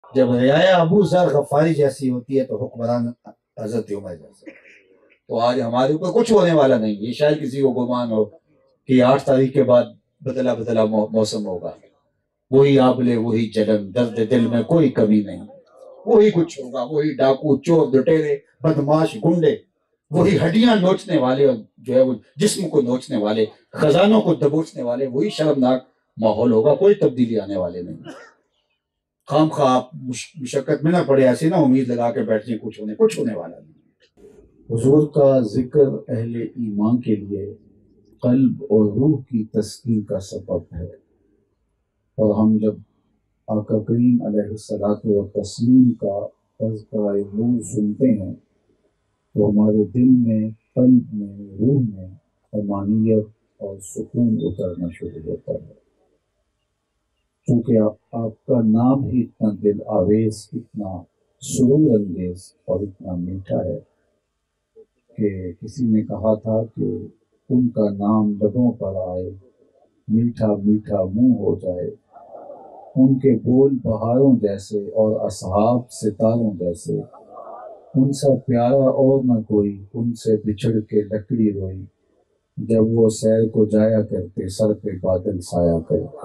جب رعایا ابو ذر غفاری جیسی ہوتی ہے تو حکمران حضرت عمر جیسا۔ تو آج ہمارے اوپر کچھ ہونے والا نہیں، یہ شاید کسی کو گمان ہو کہ 8 تاریخ کے بعد بدلا بدلا موسم ہوگا، وہی آبلے وہی جلن، درد دل میں کوئی کمی نہیں، وہی کچھ ہوگا، وہی ڈاکو چور لٹیرے بدماش گنڈے، وہی ہڈیاں نوچنے والے اور جو ہے وہ جسم کو نوچنے والے، خزانوں کو دبوچنے والے، وہی شرمناک ماحول ہوگا، کوئی تبدیلی آنے والے نہیں۔ خام خواہ آپ مشقت میں نہ پڑے، ایسے نہ امید لگا کے بیٹھ جائیں کچھ ہونے والا نہیں۔ حضور کا ذکر اہل ایمان کے لیے قلب اور روح کی تسکین کا سبب ہے، اور ہم جب آقا کریم علیہ الصلوۃ والتسلیم کا تذکرہ نور سنتے ہیں تو ہمارے دل میں، قلب میں، روح میں امانیت اور سکون اترنا شروع ہوتا ہے، کیونکہ آپ کا نام ہی اتنا دل آویز، اتنا سرور انگیز اور اتنا میٹھا ہے کہ کسی نے کہا تھا کہ ان کا نام لبوں پر آئے، میٹھا میٹھا منہ ہو جائے، ان کے بول بہاروں جیسے اور اصحاب ستاروں جیسے، ان سا پیارا اور نہ کوئی، ان سے بچھڑ کے لکڑی روئی، جب وہ سیر کو جایا کرتے سر پہ بادل سایا کرتے۔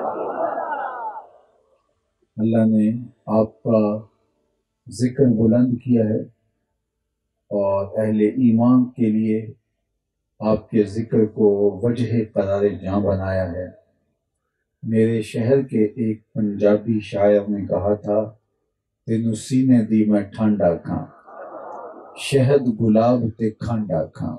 اللہ نے آپ کا ذکر بلند کیا ہے اور اہل ایمان کے لیے آپ کے ذکر کو وجہ قرار جاں بنایا ہے۔ میرے شہر کے ایک پنجابی شاعر نے کہا تھا، تینوں سینے دی میں ٹھانڈا کھاں، شہد گلاب تے کھانڈا کھاں۔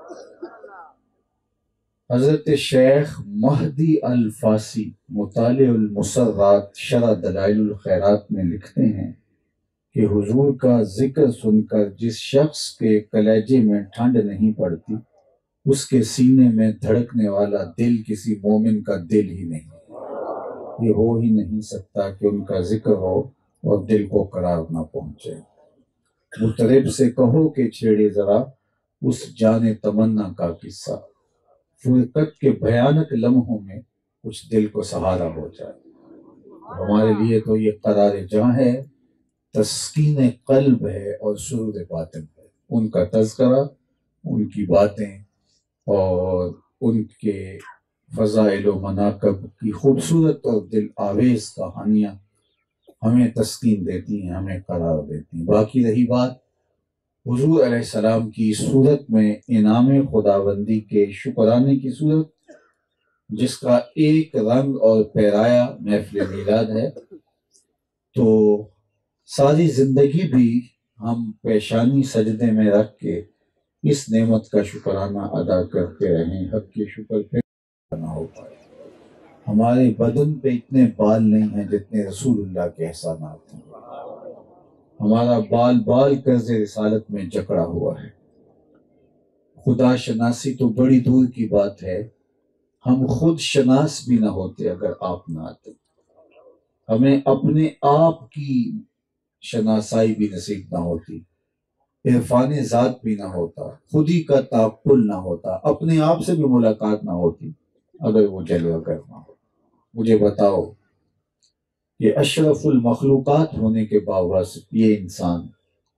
حضرت شیخ مہدی الفاسی مطالع المسرات شرح دلائل الخیرات میں لکھتے ہیں کہ حضور کا ذکر سن کر جس شخص کے کلیجے میں ٹھنڈ نہیں پڑتی، اس کے سینے میں دھڑکنے والا دل کسی مومن کا دل ہی نہیں۔ یہ ہو ہی نہیں سکتا کہ ان کا ذکر ہو اور دل کو قرار نہ پہنچے۔ مطرب سے کہو کہ چھیڑے ذرا اس جان تمنا کا قصہ، فرقت کے بھیانک لمحوں میں کچھ دل کو سہارا ہو جائے۔ ہمارے لیے تو یہ قرار جاں ہے، تسکین قلب ہے اور سرور باطن ہے۔ ان کا تذکرہ، ان کی باتیں اور ان کے فضائل و مناقب کی خوبصورت اور دل آویز کہانیاں ہمیں تسکین دیتی ہیں، ہمیں قرار دیتی ہیں۔ باقی رہی بات حضور علیہ السلام کی صورت میں انعام خداوندی کے شکرانے کی صورت، جس کا ایک رنگ اور پیرایا محفل میلاد ہے، تو ساری زندگی بھی ہم پیشانی سجدے میں رکھ کے اس نعمت کا شکرانہ ادا کرتے رہیں۔ حق کے شکر پہ نہ ہو پائے۔ ہمارے بدن پہ اتنے بال نہیں ہیں جتنے رسول اللہ کے احسانات ہیں۔ ہمارا بال بال قرض رسالت میں جکڑا ہوا ہے۔ خدا شناسی تو بڑی دور کی بات ہے، ہم خود شناس بھی نہ ہوتے اگر آپ نہ آتے۔ ہمیں اپنے آپ کی شناسائی بھی نصیب نہ ہوتی، عرفان ذات بھی نہ ہوتا، خودی کا تعقل نہ ہوتا، اپنے آپ سے بھی ملاقات نہ ہوتی اگر وہ جلوہ کرنا ہو۔ مجھے بتاؤ کہ اشرف المخلوقات ہونے کے باوجود یہ انسان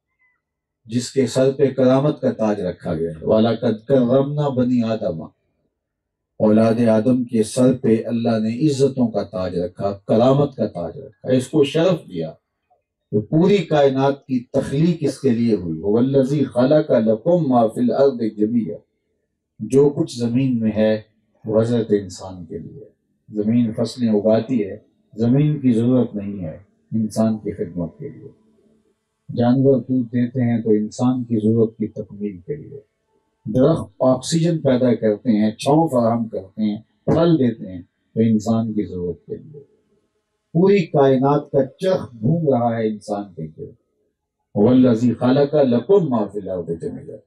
جس کے سر پہ کرامت کا تاج رکھا گیا ہے، وَلَقَدْ كَرَّمْنَا بَنِي آدَمَ، اولاد آدم کے سر پہ اللہ نے عزتوں کا تاج رکھا، کرامت کا تاج رکھا، اس کو شرف دیا۔ تو پوری کائنات کی تخلیق اس کے لیے ہوئی، وَالَّذِي خَلَقَ لَكُم مَّا فِي الْأَرْضِ جَمِيعًا، جو کچھ زمین میں ہے وہ حضرت انسان کے لیے۔ زمین فصلیں اگاتی ہے، زمین کی ضرورت نہیں ہے، انسان کی خدمت کے لیے۔ جانور دودھ دیتے ہیں تو انسان کی ضرورت کی تکمیل کے لیے۔ درخت آکسیجن پیدا کرتے ہیں، چھاؤں فراہم کرتے ہیں، پھل دیتے ہیں تو انسان کی ضرورت کے لیے۔ پوری کائنات کا چرخ گھوم رہا ہے انسان کے لیے۔ وَالَّذِي خَلَقَ لَكُم مَّا فِي الْأَرْضِ جَمِيعًا۔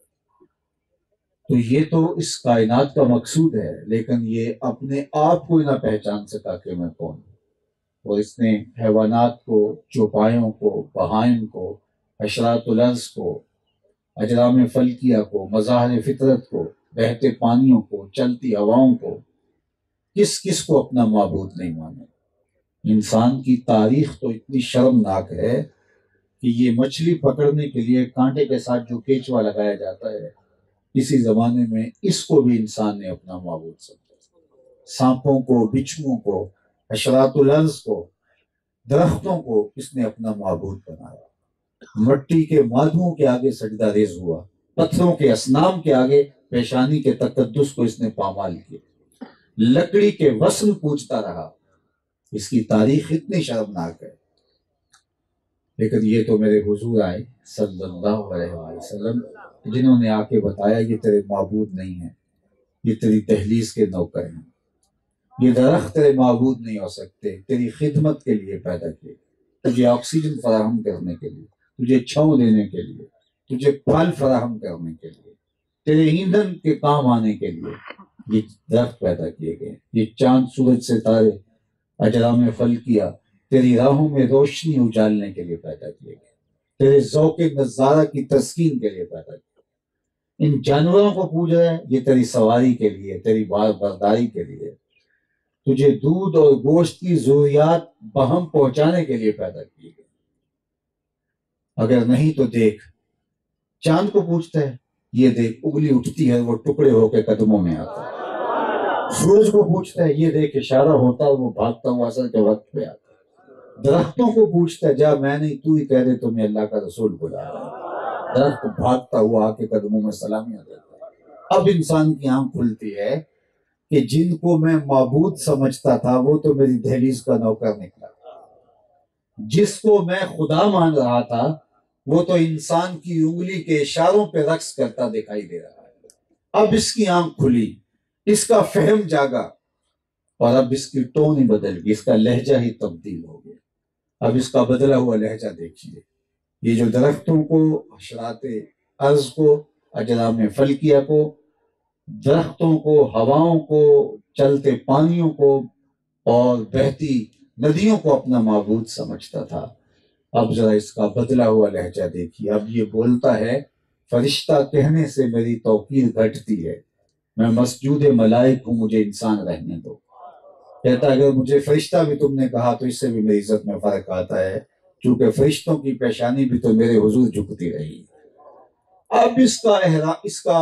تو یہ تو اس کائنات کا مقصود ہے، لیکن یہ اپنے آپ کو نہ پہچان سکا کہ میں کون ہوں، اور اس نے حیوانات کو، چوپایوں کو، بہائم کو، حشرات الارض کو، اجرام فلکیہ کو، مظاہر فطرت کو، بہتے پانیوں کو، چلتی ہواؤں کو، کس کس کو اپنا معبود نہیں مانا۔ انسان کی تاریخ تو اتنی شرمناک ہے کہ یہ مچھلی پکڑنے کے لیے کانٹے کے ساتھ جو کیچوا لگایا جاتا ہے، اسی زمانے میں اس کو بھی انسان نے اپنا معبود سمجھا۔ سانپوں کو، بچھوؤں کو، حشرات الارض کو، درختوں کو اس نے اپنا معبود بنایا۔ مٹی کے مادھوؤں کے آگے سجدہ ریز ہوا، پتھروں کے اصنام کے آگے پیشانی کے تقدس کو اس نے پامال کیا، لکڑی کے وزن پوچھتا رہا۔ اس کی تاریخ اتنی شرمناک ہے، لیکن یہ تو میرے حضور آئے صلی اللہ علیہ وسلم، جنہوں نے آ کے بتایا یہ تیرے معبود نہیں ہیں، یہ تیری دہلیز کے نوکر ہیں، یہ درخت تیرے معبود نہیں ہو سکتے، تیری خدمت کے لیے پیدا کیے، تجھے آکسیجن فراہم کرنے کے لیے، تجھے چھاؤں دینے کے لیے، تجھے پھل فراہم کرنے کے لیے، تیرے ایندھن کے کام آنے کے لیے یہ درخت پیدا کیے گئے، یہ چاند سورج ستارے اجرام فلکیہ تیری راہوں میں روشنی اجالنے کے لیے پیدا کیے گئے، تیرے ذوق نظارہ کی تسکین کے لیے پیدا کیے۔ ان جانوروں کو پوج رہے ہیں، یہ تیری سواری کے لیے، تیری بار برداری کے لیے، تجھے دودھ اور گوشت کی ضروریات بہم پہنچانے کے لیے پیدا کیے گئے۔ اگر نہیں تو دیکھ، چاند کو پوچھتا ہے، یہ دیکھ اگلی اٹھتی ہے، وہ ٹکڑے ہو کے قدموں میں آتا ہے۔ سورج کو پوچھتا ہے، یہ دیکھ اشارہ ہوتا ہے، وہ بھاگتا ہوا اثر کے وقت پہ آتا ہے۔ درختوں کو پوچھتا ہے، جا میں نہیں تو ہی کہہ دے تمہیں اللہ کا رسول بلا رہا ہے۔ درخت بھاگتا ہوا آ کے قدموں میں سلامیاں دیتا ہے۔ اب انسان کی آنکھ کھلتی ہے کہ جن کو میں معبود سمجھتا تھا وہ تو میری دہلیز کا نوکر نکلا، جس کو میں خدا مان رہا تھا وہ تو انسان کی انگلی کے اشاروں پہ رقص کرتا دکھائی دے رہا ہے۔ اب اس کی آنکھ کھلی، اس کا فہم جاگا، اور اب اس کی ٹون ہی بدل گئی، اس کا لہجہ ہی تبدیل ہو گیا۔ اب اس کا بدلا ہوا لہجہ دیکھیے، یہ جو درختوں کو، حشرات ارض کو، اجرام فلکیہ کو، درختوں کو، ہواؤں کو، چلتے پانیوں کو اور بہتی ندیوں کو اپنا معبود سمجھتا تھا، اب ذرا اس کا بدلا ہوا لہجہ دیکھیے۔ اب یہ بولتا ہے، فرشتہ کہنے سے میری توقیر گھٹتی ہے، میں مسجود ملائک ہوں، مجھے انسان رہنے دو۔ کہتا اگر مجھے فرشتہ بھی تم نے کہا تو اس سے بھی میری عزت میں فرق آتا ہے، کیونکہ فرشتوں کی پیشانی بھی تو میرے حضور جھکتی رہی۔ اب اس کا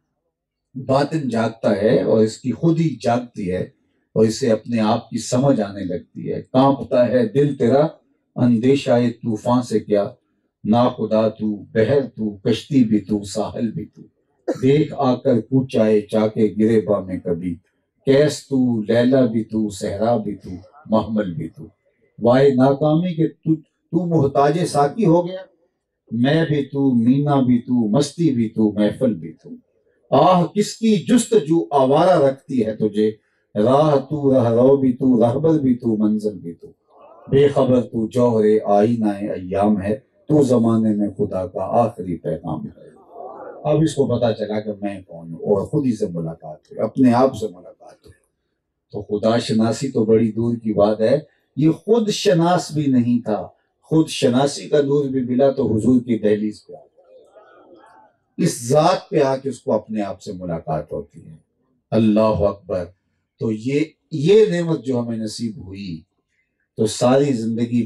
باطن جاگتا ہے، اور اس کی خود ہی جاگتی ہے، اور اسے اپنے آپ کی سمجھ آنے لگتی ہے۔ کانپتا ہے دل تیرا اندیشہ طوفان سے کیا، ناخدا تو، بحر تو، کشتی بھی تو، ساحل بھی تو، دیکھ آ کر کوچائے چا کے گرے با میں کبھی، کیس تو، لیلا بھی تو، صحرا بھی تو، محمل بھی تو، وائے ناکامی کہ تو محتاج ساقی ہو گیا، میں بھی تو، مینا بھی تو، مستی بھی تو، محفل بھی تو، آہ کس کی جستجو آوارہ رکھتی ہے تجھے، راہ تو، راہ رو بھی تو، رہبر بھی تو، منزل بھی تو، بے خبر تو جوہر آئینہ ایام ہے، تو زمانے میں خدا کا آخری پیغام ہے۔ اب اس کو پتا چلا کہ میں کون ہوں، اور خود ہی سے ملاقات ہے، اپنے آپ سے ملاقات ہے۔ تو خدا شناسی تو بڑی دور کی بات ہے، یہ خود شناس بھی نہیں تھا، خود شناسی کا نور بھی ملا تو حضور کی دہلیز پہ آ گیا، اس ذات پہ آ کے اس کو اپنے آپ سے ملاقات ہوتی ہے۔ اللہ اکبر۔ تو یہ نعمت جو ہمیں نصیب ہوئی، تو ساری زندگی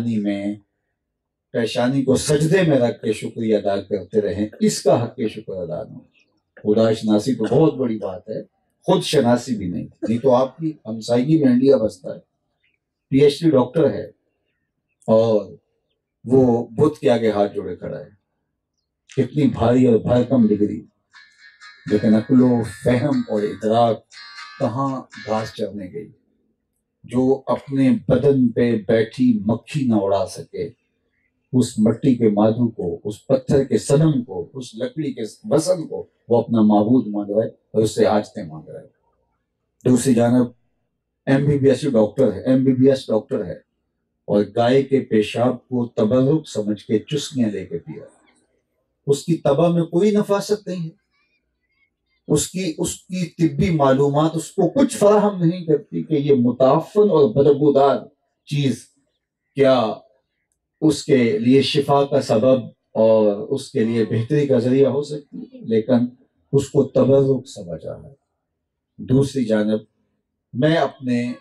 پیشانی کو سجدے میں رکھ کے شکریہ ادا کرتے رہیں، اس کا حق کے شکر ادا نہ ہو۔ خدا شناسی تو بہت بڑی بات ہے، خود شناسی بھی نہیں تو آپ کی ہمسائیگی میں انڈیا بستا ہے، پی ایچ ڈی ڈاکٹر ہے، اور وہ بت کے آگے ہاتھ جوڑے کھڑا ہے، کتنی بھاری اور بھرکم ڈگری، لیکن عقل و فہم اور ادراک کہاں گھاس چرنے گئی۔ جو اپنے بدن پہ بیٹھی مکھی نہ اڑا سکے، اس مٹی کے مادھو کو، اس پتھر کے صنم کو، اس لکڑی کے وزن کو وہ اپنا معبود مان رہا ہے، اور اس سے حاجتیں مانگ رہا ہے۔ دوسری جانب M B B S doctor ہے، اور گائے کے پیشاب کو تبرک سمجھ کے چسکیاں لے کے پیا، اس کی طبع میں کوئی نفاست نہیں ہے، اس کی طبی معلومات اس کو کچھ فراہم نہیں کرتی کہ یہ متعفن اور بدبودار چیز کیا اس کے لیے شفا کا سبب اور اس کے لیے بہتری کا ذریعہ ہو سکتی ہے، لیکن اس کو تبرک سمجھا ہے۔ دوسری جانب میں اپنے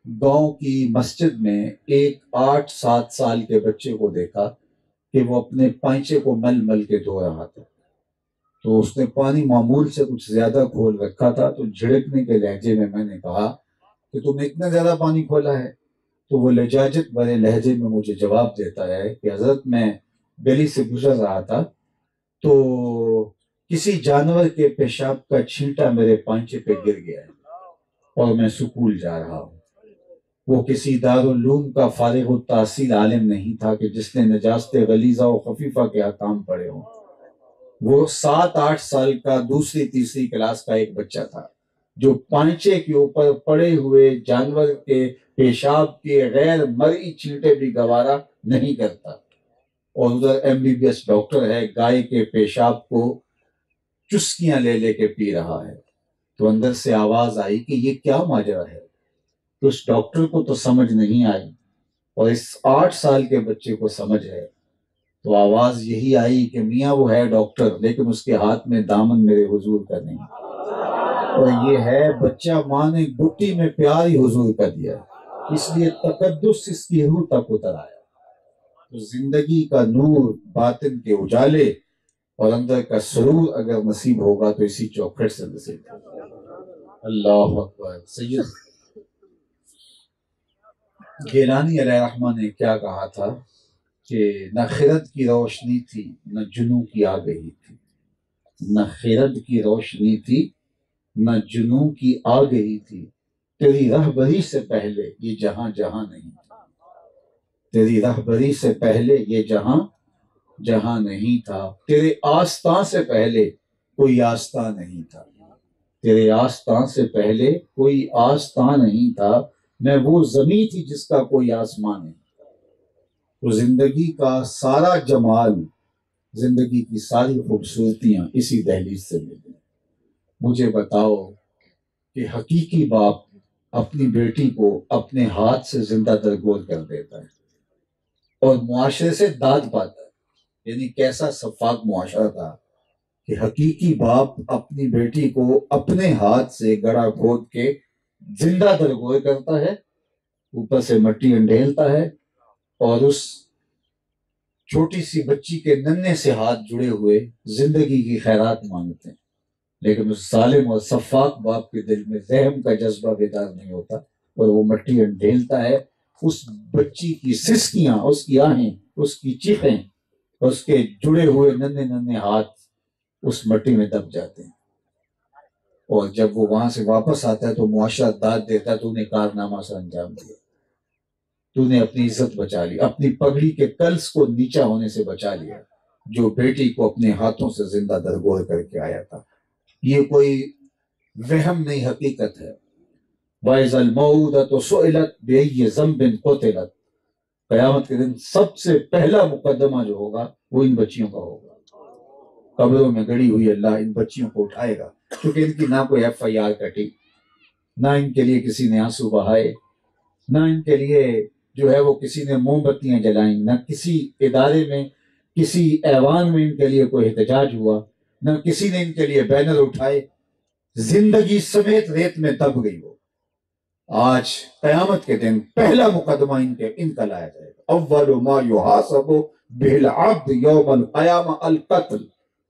گاؤں کی مسجد میں ایک 8-7 سال کے بچے کو دیکھا کہ وہ اپنے پائچے کو مل مل کے دھو رہا تھا۔ تو اس نے پانی معمول سے کچھ زیادہ کھول رکھا تھا، تو جھڑکنے کے لہجے میں نے کہا کہ تم نے اتنا زیادہ پانی کھولا ہے؟ تو وہ لجاجت بھرے لہجے میں مجھے جواب دیتا ہے کہ حضرت میں گلی سے گزر رہا تھا تو کسی جانور کے پیشاب کا چھینٹا میرے پانچے پہ گر گیا ہے اور میں سکول جا رہا ہوں۔ وہ کسی دارالعلوم کا فارغ التحصیل عالم نہیں تھا کہ جس نے نجاست غلیظہ و خفیفہ کے احکام پڑھے ہوں۔ وہ 7-8 سال کا دوسری تیسری کلاس کا ایک بچہ تھا جو پانچے کے اوپر پڑے ہوئے جانور کے پیشاب کے غیر مرئی چھینٹے بھی گوارا نہیں کرتا، اور ادھر MBBS ڈاکٹر ہے، گائے کے پیشاب کو چسکیاں لے لے کے پی رہا ہے۔ تو اندر سے آواز آئی کہ یہ کیا ماجرا ہے؟ تو اس ڈاکٹر کو تو سمجھ نہیں آئی، اور اس 8 سال کے بچے کو سمجھ ہے۔ تو آواز یہی آئی کہ میاں وہ ہے ڈاکٹر، لیکن اس کے ہاتھ میں دامن میرے حضور کا نہیں، اور یہ ہے بچہ ماں نے گٹی میں پیار ہی حضور کا دیا، اس لیے تقدس اس کی روح تک اتر آیا۔ تو زندگی کا نور، باطن کے اجالے اور اندر کا سرور اگر نصیب ہوگا تو اسی چوکھٹ سے نصیب ہوگا۔ اللہ اکبر۔ سید گیلانی علیہ الرحمہ نے کیا کہا تھا کہ نہ خرد کی روشنی تھی نہ جنوں کی آگہی تھی، نہ خرد کی روشنی تھی نہ جنوں کی آگہی تھی، تیری رہبری سے پہلے یہ جہاں جہاں نہیں تھا، تیری رہبری سے پہلے یہ جہاں جہاں نہیں تھا، تیرے آستاں سے پہلے کوئی آستاں نہیں تھا، تیرے آستاں سے پہلے کوئی آستاں نہیں تھا، میں وہ زمین تھی جس کا کوئی آسمان نہیں تھا۔ تو زندگی کا سارا جمال، زندگی کی ساری خوبصورتیاں اسی دہلیز سے ملی۔ مجھے بتاؤ کہ حقیقی باپ اپنی بیٹی کو اپنے ہاتھ سے زندہ درگور کر دیتا ہے اور معاشرے سے داد پاتا ہے، یعنی کیسا شفاق معاشرہ تھا کہ حقیقی باپ اپنی بیٹی کو اپنے ہاتھ سے گڑھا کھود کے زندہ درگور کرتا ہے، اوپر سے مٹی انڈھیلتا ہے، اور اس چھوٹی سی بچی کے ننھے سے ہاتھ جڑے ہوئے زندگی کی خیرات مانگتے ہیں، لیکن اس ظالم اور شفاق باپ کے دل میں رحم کا جذبہ بیدار نہیں ہوتا، اور وہ مٹی انڈھیلتا ہے، اس بچی کی سسکیاں، اس کی آہیں، اس کی چیخیں، اس کے جڑے ہوئے ننھے ننھے ہاتھ اس مٹی میں دب جاتے ہیں، اور جب وہ وہاں سے واپس آتا ہے تو معاشرہ داد دیتا ہے، تو نے کارنامہ سے انجام دیا، تو نے اپنی عزت بچا لی، اپنی پگڑی کے کلس کو نیچا ہونے سے بچا لیا، جو بیٹی کو اپنے ہاتھوں سے زندہ درگور کر کے آیا تھا۔ یہ کوئی وہم نہیں، حقیقت ہے۔ وَإِذَا الْمَوْءُودَةُ سُئِلَتْ بِأَيِّ ذَنبٍ قُتِلَتْ، قیامت کے دن سب سے پہلا مقدمہ جو ہوگا وہ ان بچیوں کا ہوگا۔ قبروں میں گڑی ہوئی اللہ ان بچیوں کو اٹھائے گا، کیونکہ ان کی نہ کوئی FIR کٹی، نہ ان کے لیے کسی نے آنسو بہائے، نہ ان کے لیے جو ہے وہ کسی نے موم بتیاں جلائیں، نہ کسی ادارے میں کسی ایوان میں ان کے لیے کوئی احتجاج ہوا، نہ کسی نے ان کے لیے بینر اٹھائے، زندگی سمیت ریت میں دب گئی وہ۔ آج قیامت کے دن پہلا مقدمہ ان کا لایا جائے گا۔ اول ما یحاسب بہ العبد یوم القیامہ القتل،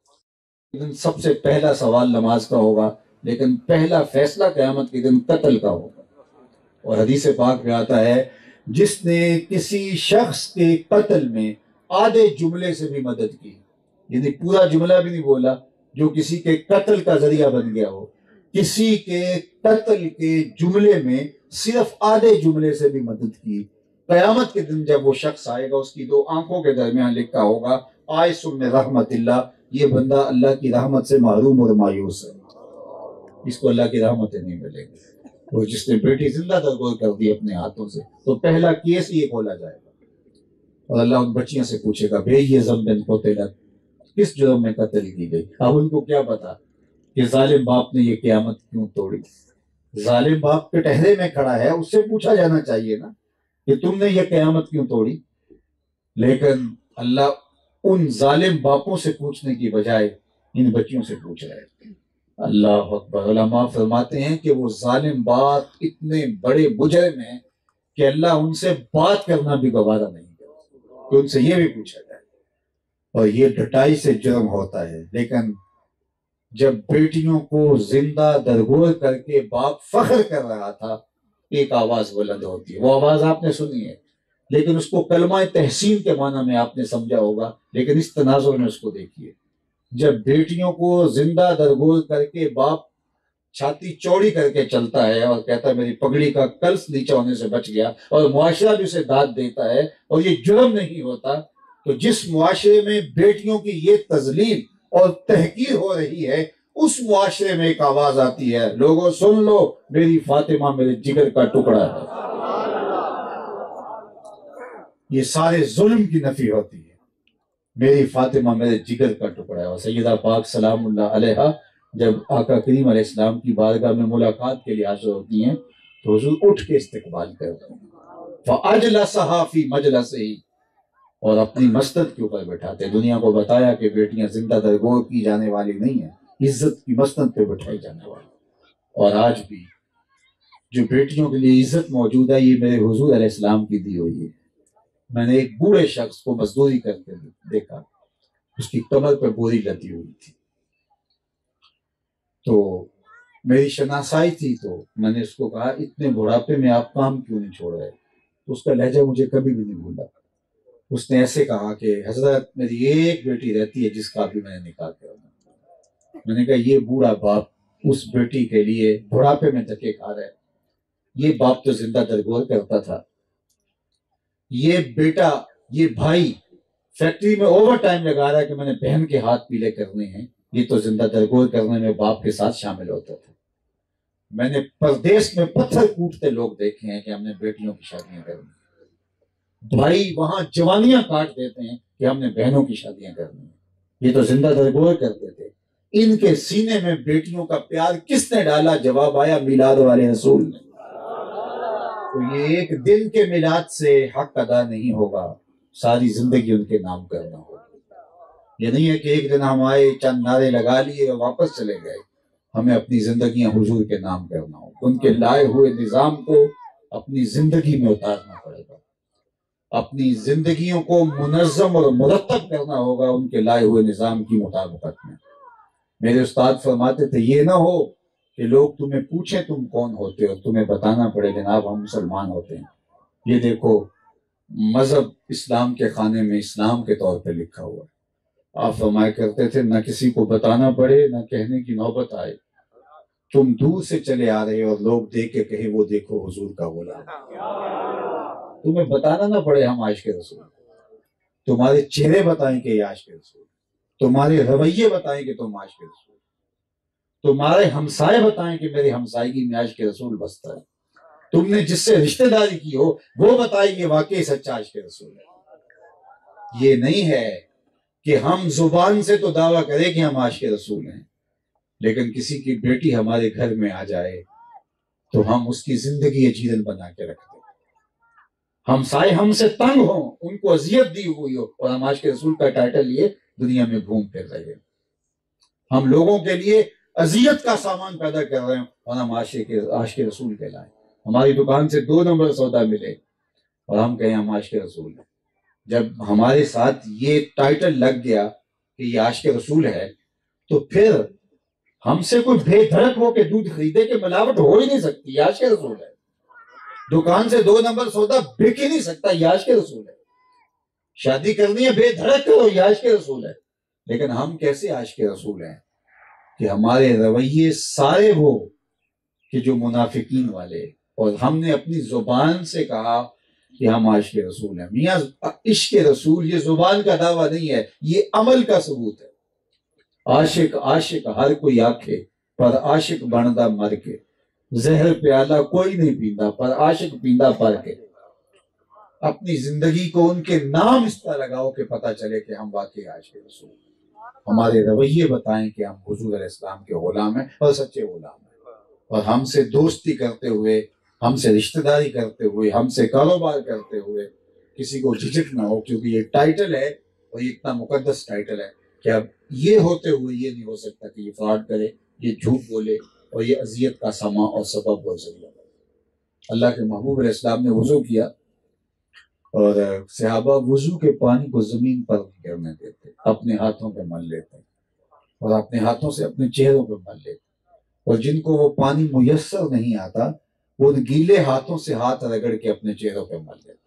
سب سے پہلا سوال نماز کا ہوگا، لیکن پہلا فیصلہ قیامت کے دن قتل کا ہوگا۔ اور حدیث پاک میں آتا ہے جس نے کسی شخص کے قتل میں آدھے جملے سے بھی مدد کی، یعنی پورا جملہ بھی نہیں بولا، جو کسی کے قتل کا ذریعہ بن گیا ہو، کسی کے قتل کے جملے میں صرف آدھے جملے سے بھی مدد کی، قیامت کے دن جب وہ شخص آئے گا اس کی 2 آنکھوں کے درمیان لکھا ہوگا آئس من رحمت اللہ، یہ بندہ اللہ کی رحمت سے محروم اور مایوس ہے، اس کو اللہ کی رحمتیں نہیں ملیں گی۔ اور جس نے بیٹی زندہ درگور کر دی اپنے ہاتھوں سے، تو پہلا کیس یہ کھولا جائے گا، اور اللہ ان بچیوں سے پوچھے گا بے یہ ذنب قتلت، کس جرم میں قتل کی گئی؟ اب ان کو کیا پتا کہ ظالم باپ نے یہ قیامت کیوں توڑی؟ ظالم باپ کے ٹہرے میں کھڑا ہے، اس سے پوچھا جانا چاہیے نا کہ تم نے یہ قیامت کیوں توڑی، لیکن اللہ ان ظالم باپوں سے پوچھنے کی بجائے ان بچیوں سے پوچھ رہے ہیں۔ اللہ اکبر۔ علماء فرماتے ہیں کہ وہ ظالم بات اتنے بڑے مجرم ہیں کہ اللہ ان سے بات کرنا بھی گوارا نہیں کرتا کہ ان سے یہ بھی پوچھا جائے، اور یہ ڈٹائی سے جرم ہوتا ہے۔ لیکن جب بیٹیوں کو زندہ درگور کر کے باپ فخر کر رہا تھا، ایک آواز بلند ہوتی ہے، وہ آواز آپ نے سنی ہے، لیکن اس کو کلمہ تحسین کے معنی میں آپ نے سمجھا ہوگا، لیکن اس تناظر میں اس کو دیکھیے۔ جب بیٹیوں کو زندہ درگور کر کے باپ چھاتی چوڑی کر کے چلتا ہے اور کہتا ہے میری پگڑی کا کلس نیچے ہونے سے بچ گیا، اور معاشرہ بھی اسے داد دیتا ہے اور یہ جرم نہیں ہوتا، تو جس معاشرے میں بیٹیوں کی یہ تذلیل اور تحقیر ہو رہی ہے، اس معاشرے میں ایک آواز آتی ہے، لوگوں سن لو، میری فاطمہ میرے جگر کا ٹکڑا ہے۔ یہ سارے ظلم کی نفی ہوتی ہے، میری فاطمہ میرے جگر کا ٹکڑا ہے۔ اور سیدہ پاک سلام اللہ علیہا جب آقا کریم علیہ السلام کی بارگاہ میں ملاقات کے لیے حاضر ہوتی ہیں تو حضور اٹھ کے استقبال کرتے ہیں، فَأَجْلَسَهَا فِي مَجْلَسِهِ، اور اپنی مسند کے اوپر بٹھاتے ہیں۔ دنیا کو بتایا کہ بیٹیاں زندہ درگور کی جانے والی نہیں ہیں، عزت کی مسند پہ بٹھائی جانے والی۔ اور آج بھی جو بیٹیوں کے لیے عزت موجود ہے، یہ میرے حضور علیہ السلام کی دی ہوئی ہے۔ میں نے ایک بوڑھے شخص کو مزدوری کرتے دیکھا، اس کی کمر پہ بوری لدی ہوئی تھی، تو میری شناسائی تھی، تو میں نے اس کو کہا اتنے بڑھاپے میں آپ کام کیوں نہیں چھوڑ رہے؟ تو اس کا لہجہ مجھے کبھی بھی نہیں بھولا۔ اس نے ایسے کہا کہ حضرت میری ایک بیٹی رہتی ہے جس کا بھی میں نے نکاح کیا۔ میں نے کہا یہ بوڑھا باپ اس بیٹی کے لیے بڑھاپے میں دھکے کھا رہا ہے، یہ باپ تو زندہ درگور کرتا تھا، یہ بیٹا، یہ بھائی فیکٹری میں اوور ٹائم لگا رہا ہے کہ میں نے بہن کے ہاتھ پیلے کرنے ہیں، یہ تو زندہ درگور کرنے میں باپ کے ساتھ شامل ہوتا تھا۔ میں نے پردیس میں پتھر کوٹتے لوگ دیکھے ہیں کہ ہم نے بیٹیوں کی شادیاں کرنی، بھائی وہاں جوانیاں کاٹ دیتے ہیں کہ ہم نے بہنوں کی شادیاں کرنی، یہ تو زندہ درگور کرتے تھے۔ ان کے سینے میں بیٹیوں کا پیار کس نے ڈالا؟ جواب آیا میلاد والے رسول نے۔ تو یہ ایک دن کے میلاد سے حق ادا نہیں ہوگا، ساری زندگی ان کے نام کرنا ہوگا۔ یہ نہیں ہے کہ ایک دن ہم آئے چند نعرے لگا لیے اور واپس چلے گئے، ہمیں اپنی زندگیاں حضور کے نام کرنا ہوگا، ان کے لائے ہوئے نظام کو اپنی زندگی میں اتارنا پڑے گا، اپنی زندگیوں کو منظم اور مرتب کرنا ہوگا ان کے لائے ہوئے نظام کی مطابقت میں۔ میرے استاد فرماتے تھے یہ نہ ہو کہ لوگ تمہیں پوچھیں تم کون ہوتے ہو، تمہیں بتانا پڑے جناب ہم مسلمان ہوتے ہیں، یہ دیکھو مذہب اسلام کے خانے میں اسلام کے طور پہ لکھا ہوا ہے۔ آپ فرمایا کرتے تھے نہ کسی کو بتانا پڑے نہ کہنے کی نوبت آئے، تم دور سے چلے آ رہے اور لوگ دیکھ کے کہے وہ دیکھو حضور کا غلام، تمہیں بتانا نہ پڑے ہم عاشق رسول، تمہارے چہرے بتائیں کہ یہ عاشق رسول، تمہارے رویے بتائیں کہ تم عاشق رسول، تمہارے ہمسائے بتائیں کہ میرے ہمسائیگی میں عاشق رسول بستا ہے، تم نے جس سے رشتہ داری کی ہو وہ بتائیں کہ واقعی سچا عاشق رسول ہے۔ یہ نہیں ہے کہ ہم زبان سے تو دعویٰ کریں کہ ہم عاشق رسول ہیں، لیکن کسی کی بیٹی ہمارے گھر میں آ جائے تو ہم اس کی زندگی اجیرن بنا کے رکھ دیں، ہمسائے ہم سے تنگ ہوں، ان کو اذیت دی ہوئی ہو، اور ہم عاشق رسول کا ٹائٹل لیے دنیا میں گھوم پھر رہے ہیں، ہم لوگوں کے لیے اذیت کا سامان پیدا کر رہے ہیں اور ہم عاشق رسول کہلائیں، ہماری دکان سے 2 نمبر سودا ملے اور ہم کہیں ہم عاشق رسول ہیں۔ جب ہمارے ساتھ یہ ٹائٹل لگ گیا کہ یہ عاشق رسول ہے تو پھر ہم سے کوئی بے دھڑک ہو کے دودھ خریدے کہ ملاوٹ ہو ہی نہیں سکتی، یہ عاشق رسول ہے، دکان سے 2 نمبر سودا بک ہی نہیں سکتا، یہ عاشق رسول ہے، شادی کرنی ہے بے دھڑک کرو، یہ عاشق رسول ہے۔ لیکن ہم کیسے عاشق رسول ہیں کہ ہمارے رویے سارے وہ کہ جو منافقین والے، اور ہم نے اپنی زبان سے کہا کہ ہم عاشق رسول ہیں۔ میاں عشق رسول یہ زبان کا دعویٰ نہیں ہے، یہ عمل کا ثبوت ہے۔ عاشق عاشق ہر کوئی آکھے پر عاشق بندا مر کے، زہر پیالہ کوئی نہیں پیندا پر عاشق پیندا پر کے۔ اپنی زندگی کو ان کے نام اس طرح لگاؤ کہ پتہ چلے کہ ہم واقعی عاشق رسول ہیں، ہمارے رویے بتائیں کہ ہم حضور علیہ السلام کے غلام ہیں اور سچے غلام ہیں، اور ہم سے دوستی کرتے ہوئے، ہم سے رشتہ داری کرتے ہوئے، ہم سے کاروبار کرتے ہوئے کسی کو جھجک نہ ہو، کیونکہ یہ ٹائٹل ہے اور یہ اتنا مقدس ٹائٹل ہے کہ اب یہ ہوتے ہوئے یہ نہیں ہو سکتا کہ یہ فراڈ کرے یہ جھوٹ بولے اور یہ اذیت کا سامان اور سبب اور ذریعہ بنے۔ اللہ کے محبوب علیہ السلام نے وضو کیا اور صحابہ وضو کے پانی کو زمین پر گرنے دیتے، اپنے ہاتھوں پہ مل لیتے اور اپنے ہاتھوں سے اپنے چہروں پہ مل لیتے، اور جن کو وہ پانی میسر نہیں آتا وہ گیلے ہاتھوں سے ہاتھ رگڑ کے اپنے چہروں پہ مل لیتے۔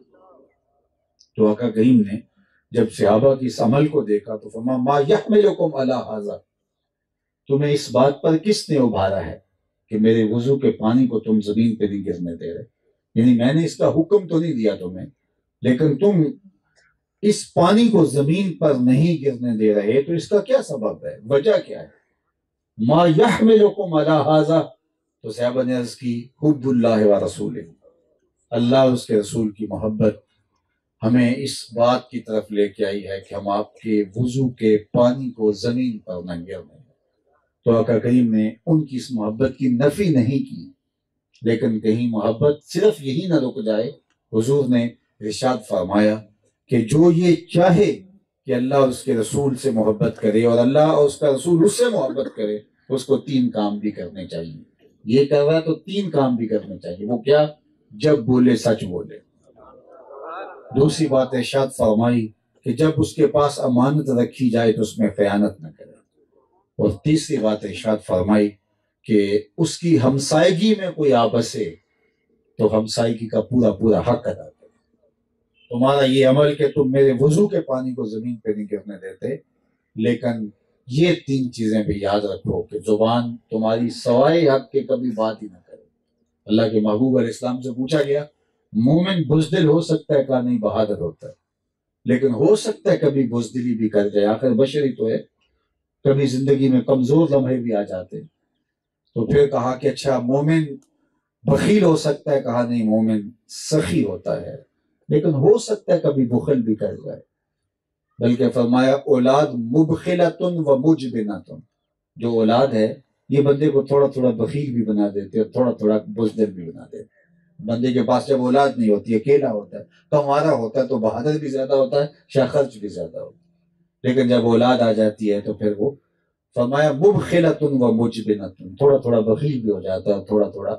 تو آقا کریم نے جب صحابہ کی اس عمل کو دیکھا تو فرمایا ما یحملکم علی ھذا، تمہیں اس بات پر کس نے ابھارا ہے کہ میرے وضو کے پانی کو تم زمین پہ نہیں گرنے دے رہے؟ یعنی میں نے اس کا حکم تو نہیں دیا تمہیں، لیکن تم اس پانی کو زمین پر نہیں گرنے دے رہے، تو اس کا کیا سبب ہے، وجہ کیا ہے؟ ما یحملکم علی ھذا، تو صحابہ نے عرض کی حب اللہ و رسولہ، اللہ اور اس کے رسول کی محبت ہمیں اس بات کی طرف لے کے آئی ہے کہ ہم آپ کے وضو کے پانی کو زمین پر نہ گرنے دیں۔ تو آقا کریم نے ان کی اس محبت کی نفی نہیں کی، لیکن کہیں محبت صرف یہی نہ رک جائے، حضور نے ارشاد فرمایا کہ جو یہ چاہے کہ اللہ اور اس کے رسول سے محبت کرے اور اللہ اور اس کا رسول اس سے محبت کرے، اس کو 3 کام بھی کرنے چاہیے۔ یہ کر رہا ہے تو 3 کام بھی کرنے چاہیے۔ وہ کیا؟ جب بولے سچ بولے۔ دوسری بات ارشاد فرمائی کہ جب اس کے پاس امانت رکھی جائے تو اس میں خیانت نہ کرے، اور تیسری بات ارشاد فرمائی کہ اس کی ہمسائیگی میں کوئی آبسے تو ہمسائیگی کا پورا پورا حق ادا کرے۔ تمہارا یہ عمل کہ تم میرے وضو کے پانی کو زمین پہ نہیں گرنے دیتے، لیکن یہ 3 چیزیں بھی یاد رکھو کہ زبان تمہاری سوائے حق کے کبھی بات ہی نہ کرے۔ اللہ کے محبوب علیہ السلام سے پوچھا گیا مومن بزدل ہو سکتا ہے؟ کہا نہیں، بہادر ہوتا ہے، لیکن ہو سکتا ہے کبھی بزدلی بھی کر جائے، آخر بشری تو ہے، کبھی زندگی میں کمزور لمحے بھی آ جاتے۔ تو پھر کہا کہ اچھا مومن بخیل ہو سکتا ہے؟ کہا نہیں، مومن سخی ہوتا ہے، لیکن ہو سکتا ہے کبھی بخل بھی کر جائے۔ بلکہ فرمایا اولاد مبخلتن و مجبنتن، جو اولاد ہے یہ بندے کو تھوڑا تھوڑا بخیل بھی بنا دیتے اور تھوڑا تھوڑا بزدل بھی بنا دیتے۔ بندے کے پاس جب اولاد نہیں ہوتی، اکیلا ہوتا ہے، کمارا ہوتا ہے تو بہادر بھی زیادہ ہوتا ہے، شاہ خرچ بھی زیادہ ہوتا ہے، لیکن جب اولاد آ جاتی ہے تو پھر وہ فرمایا مبخلتن و مجبنتن، تھوڑا تھوڑا بخیل بھی ہو جاتا ہے، تھوڑا تھوڑا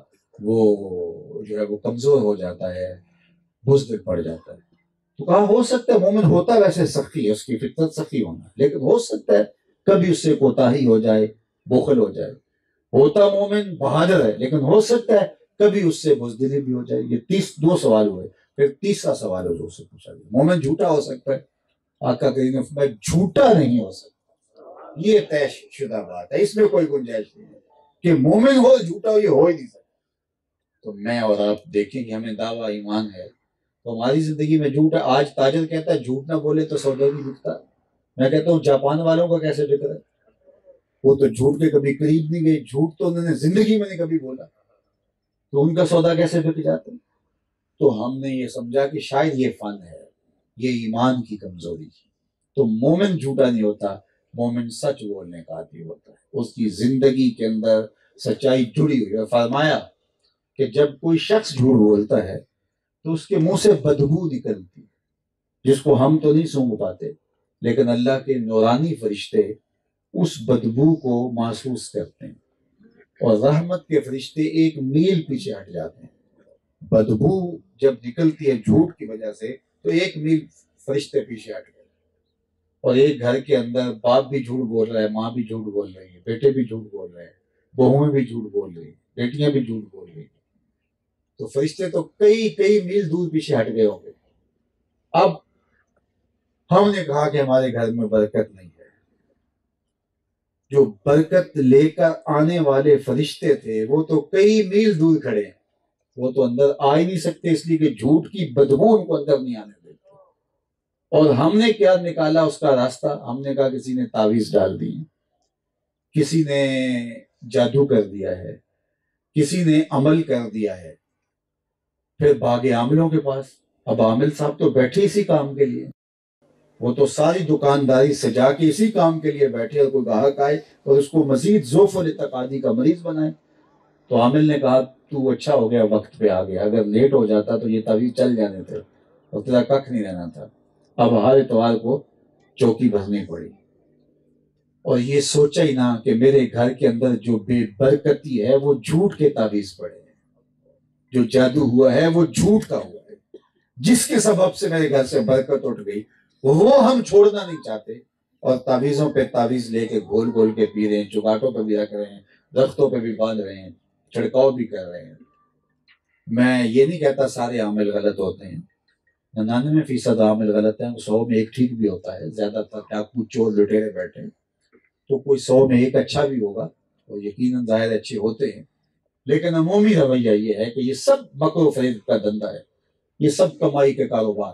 وہ جو ہے وہ کمزور ہو جاتا ہے، بزدل پڑ جاتا ہے۔ تو کہا ہو سکتا ہے مومن ہوتا ہے ویسے سخی ہے، اس کی فطرت سخی ہونا، لیکن ہو سکتا ہے کبھی اس سے کوتاہی ہو جائے، بخل ہو جائے۔ ہوتا مومن بہادر ہے، لیکن ہو سکتا ہے کبھی اس سے بزدلی بھی ہو جائے۔ یہ 2 سوال ہوئے، پھر تیسرا سوال حضور سے پوچھا گیا مومن جھوٹا ہو سکتا ہے؟ آقا کریم نے فرمایا جھوٹا نہیں ہو سکتا، یہ طے شدہ بات ہے، اس میں کوئی گنجائش نہیں ہے کہ مومن ہو جھوٹا ہو، یہ ہو ہی نہیں سکتا۔ تو میں اور آپ دیکھیں کہ ہمیں دعویٰ ایمان ہے تو ہماری زندگی میں جھوٹ ہے۔ آج تاجر کہتا ہے جھوٹ نہ بولے تو سودا نہیں بکتا۔ میں کہتا ہوں جاپان والوں کا کیسے بک رہا ہے؟ وہ تو جھوٹ کے کبھی قریب نہیں گئے، جھوٹ تو انہوں نے زندگی میں نہیں کبھی بولا، تو ان کا سودا کیسے بک جاتا ہے؟ تو ہم نے یہ سمجھا کہ شاید یہ فن ہے، یہ ایمان کی کمزوری ہے۔ تو مومن جھوٹا نہیں ہوتا، مومن سچ بولنے کا عادی ہوتا ہے، اس کی زندگی کے اندر سچائی جڑی ہوئی ہے۔ فرمایا کہ جب کوئی شخص جھوٹ بولتا ہے تو اس کے منہ سے بدبو نکلتی، جس کو ہم تو نہیں سونگھ پاتے، لیکن اللہ کے نورانی فرشتے اس بدبو کو محسوس کرتے ہیں، اور رحمت کے فرشتے 1 میل پیچھے ہٹ جاتے ہیں۔ بدبو جب نکلتی ہے جھوٹ کی وجہ سے تو 1 میل فرشتے پیچھے ہٹ گئے، اور ایک گھر کے اندر باپ بھی جھوٹ بول رہا ہے، ماں بھی جھوٹ بول رہی ہے، بیٹے بھی جھوٹ بول رہے ہیں، بہویں بھی جھوٹ بول رہی ہیں، بیٹیاں بھی جھوٹ بول رہی ہیں، تو فرشتے تو کئی میل دور پیچھے ہٹ گئے ہوں گے۔ اب ہم نے کہا کہ ہمارے گھر میں برکت نہیں ہے، جو برکت لے کر آنے والے فرشتے تھے وہ تو کئی میل دور کھڑے ہیں، وہ تو اندر آ ہی نہیں سکتے، اس لیے کہ جھوٹ کی بدبو ان کو اندر نہیں آنے دیتے۔ اور ہم نے کیا نکالا اس کا راستہ؟ ہم نے کہا کسی نے تعویذ ڈال دی، کسی نے جادو کر دیا ہے، کسی نے عمل کر دیا ہے۔ پھر بھاگے عاملوں کے پاس۔ اب عامل صاحب تو بیٹھے اسی کام کے لیے، وہ تو ساری دکانداری سجا کے اسی کام کے لیے بیٹھے، اور کوئی گاہک آئے اور اس کو مزید ذوف التقاضی کا مریض بنائے۔ تو عامل نے کہا تو اچھا ہو گیا وقت پہ آ گیا، اگر لیٹ ہو جاتا تو یہ تعویذ چل جانے تھے اور تیرا ککھ نہیں رہنا تھا۔ اب ہر اتوار کو چوکی بھرنی پڑی، اور یہ سوچا ہی نہ کہ میرے گھر کے اندر جو بے برکتی ہے وہ جھوٹ کے تعویذ پڑے ہیں، جو جادو ہوا ہے وہ جھوٹ کا ہوا ہے، جس کے سبب سے میرے گھر سے برکت اٹھ گئی وہ ہم چھوڑنا نہیں چاہتے، اور تعویذوں پہ تعویذ لے کے گھول گھول کے پی رہے ہیں، چگاٹوں پہ بھی رکھ رہے ہیں، درختوں پہ بھی باندھ رہے ہیں، چھڑکاؤ بھی کر رہے ہیں۔ میں یہ نہیں کہتا سارے عامل غلط ہوتے ہیں، 99% عامل غلط ہیں، 100 میں ایک ٹھیک بھی ہوتا ہے، زیادہ تر ڈاکو چور لٹیرے بیٹھے ہیں تو کوئی 100 میں ایک اچھا بھی ہوگا، اور یقیناً ظاہر اچھے ہوتے ہیں، لیکن عمومی رویہ یہ ہے کہ یہ سب مکر و فریب کا دھندا ہے، یہ سب کمائی کے کاروبار۔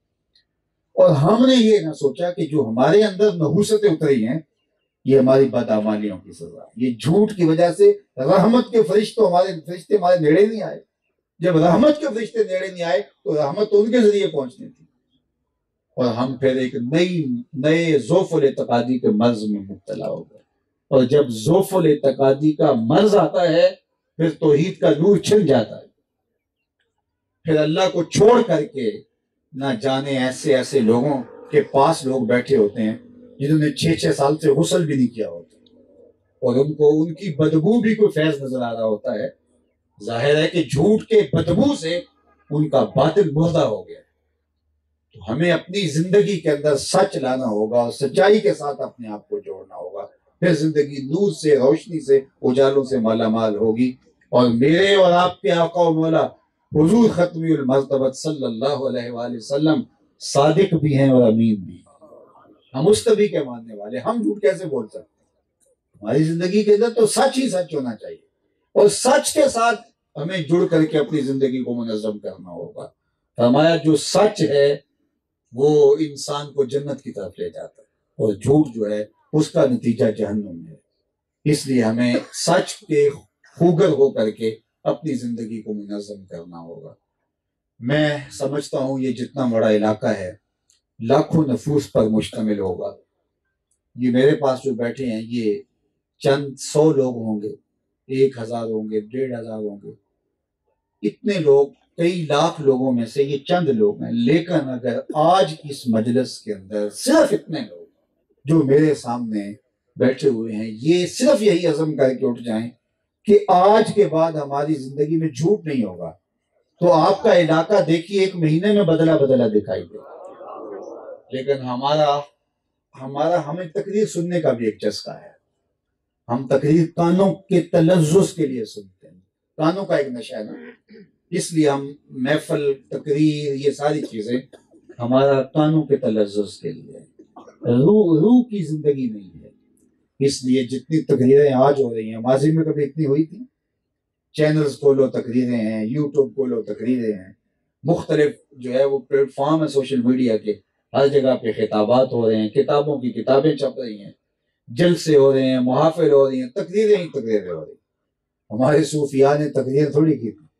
اور ہم نے یہ نہ سوچا کہ جو ہمارے اندر نحوستیں اتری ہیں یہ ہماری بدعمالیوں کی سزا، یہ جھوٹ کی وجہ سے رحمت کے فرشتے ہمارے نیڑے نہیں آئے۔ جب رحمت کے فرشتے نیڑے نہیں آئے تو رحمت ان کے ذریعے پہنچنی تھی، اور ہم پھر ایک نئے ذوف الاعتقادی کے مرض میں مبتلا ہو گئے، اور جب ذوف الاعتقادی کا مرض آتا ہے پھر توحید کا نور چھن جاتا ہے، پھر اللہ کو چھوڑ کر کے نہ جانے ایسے لوگوں کے پاس لوگ بیٹھے ہوتے ہیں جنہوں نے 6 سال سے غسل بھی نہیں کیا ہوتا، اور ان کو ان کی بدبو بھی کوئی فیض نظر آ رہا ہوتا ہے۔ ظاہر ہے کہ جھوٹ کے بدبو سے ان کا باطل مردہ ہو گیا۔ تو ہمیں اپنی زندگی کے اندر سچ لانا ہوگا اور سچائی کے ساتھ اپنے آپ کو جوڑنا ہوگا، پھر زندگی نور سے، روشنی سے، اجالوں سے مالا مال ہوگی۔ اور میرے اور آپ کے آقا و مولا حضور ختمی المرتبت صلی اللہ علیہ وآلہ وسلم صادق بھی ہیں اور امین بھی ہیں، ہم مستبی کے ماننے والے، ہم جھوٹ کیسے بول سکتے ہیں؟ ہماری زندگی کے اندر تو سچ ہی سچ ہونا چاہیے، اور سچ کے ساتھ ہمیں جڑ کر کے اپنی زندگی کو منظم کرنا ہوگا۔ فرمایا جو سچ ہے وہ انسان کو جنت کی طرف لے جاتا ہے، اور جھوٹ جو ہے اس کا نتیجہ جہنم ہے۔ اس لیے ہمیں سچ کے خوگر ہو کر کے اپنی زندگی کو منظم کرنا ہوگا۔ میں سمجھتا ہوں یہ جتنا بڑا علاقہ ہے لاکھوں نفوس پر مشتمل ہوگا، یہ میرے پاس جو بیٹھے ہیں یہ چند 100 لوگ ہوں گے، 1000 ہوں گے، 1500 ہوں گے، اتنے لوگ، کئی لاکھ لوگوں میں سے یہ چند لوگ ہیں، لیکن اگر آج اس مجلس کے اندر صرف اتنے لوگ جو میرے سامنے بیٹھے ہوئے ہیں یہ صرف یہی عزم کر کے اٹھ جائیں کہ آج کے بعد ہماری زندگی میں جھوٹ نہیں ہوگا، تو آپ کا علاقہ دیکھیے 1 مہینے میں بدلا دکھائی دے۔ لیکن ہمیں تقریر سننے کا بھی ایک چسکا ہے، ہم تقریر کانوں کے تلذذ کے لیے سنتے ہیں، کانوں کا ایک نشہ ہے نا، اس لیے ہم محفل، تقریر، یہ ساری چیزیں ہمارا کانوں کے تلذذ کے لیے، روح کی زندگی نہیں ہے۔ اس لیے جتنی تقریریں آج ہو رہی ہیں ماضی میں کبھی اتنی ہوئی تھی؟ چینلز کھولو تقریریں ہیں، یوٹیوب کھولو تقریریں ہیں، مختلف جو ہے وہ پلیٹ فارم ہے سوشل میڈیا کے، ہر جگہ پہ خطابات ہو رہے ہیں، کتابوں کی کتابیں چھپ رہی ہیں، جلسے ہو رہے ہیں، محافل ہو رہی ہیں، تقریریں ہی تقریریں ہو رہی ہیں۔ ہمارے صوفیاء نے تقریر تھوڑی کی تھی،